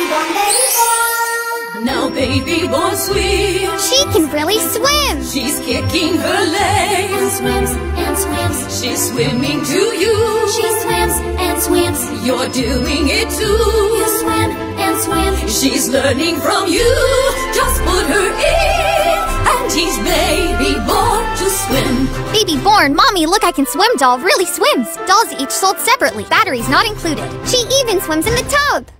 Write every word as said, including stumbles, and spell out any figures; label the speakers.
Speaker 1: born, baby born.
Speaker 2: Now baby born swims.
Speaker 3: She can really swim.
Speaker 2: She's kicking her legs.
Speaker 1: And swims and swims.
Speaker 2: She's swimming to you.
Speaker 1: She swims and swims.
Speaker 2: You're doing it too.
Speaker 1: You swim and swim.
Speaker 2: She's learning from you. Just put her in and teach baby born to swim.
Speaker 3: Baby born, Mommy, look, I can swim doll really swims. Dolls each sold separately, batteries not included. She even swims in the tub.